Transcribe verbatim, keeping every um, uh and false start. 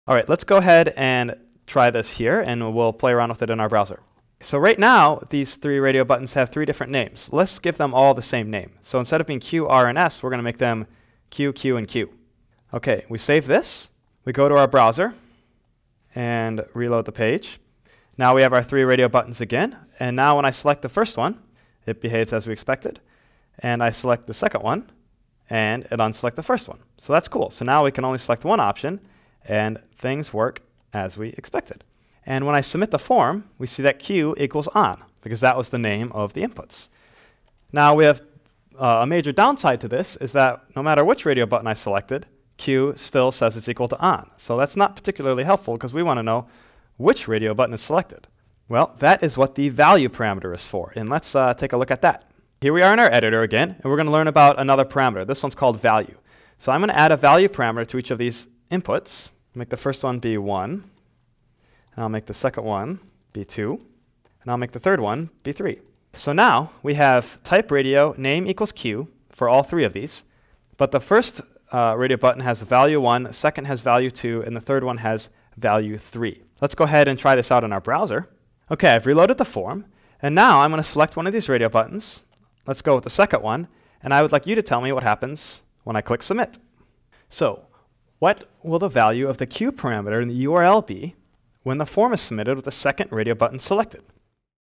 All right, let's go ahead and try this here, and we'll play around with it in our browser. So right now, these three radio buttons have three different names. Let's give them all the same name. So instead of being Q, R, and S, we're going to make them Q, Q, and Q. OK, we save this. We go to our browser and reload the page. Now we have our three radio buttons again. And now when I select the first one, it behaves as we expected. And I select the second one, and it unselect the first one. So that's cool. So now we can only select one option, and things work as we expected. And when I submit the form, we see that Q equals on, because that was the name of the inputs. Now we have uh, a major downside to this is that no matter which radio button I selected, Q still says it's equal to on. So that's not particularly helpful, because we want to know which radio button is selected. Well, that is what the value parameter is for. And let's uh, take a look at that. Here we are in our editor again, and we're going to learn about another parameter. This one's called value. So I'm going to add a value parameter to each of these inputs. Make the first one be one. And I'll make the second one be two. And I'll make the third one be three. So now we have type radio name equals Q for all three of these. But the first uh, radio button has value one, second has value two, and the third one has value three. Let's go ahead and try this out in our browser. OK, I've reloaded the form. And now I'm going to select one of these radio buttons. Let's go with the second one. And I would like you to tell me what happens when I click submit. So what will the value of the Q parameter in the U R L be when the form is submitted with the second radio button selected?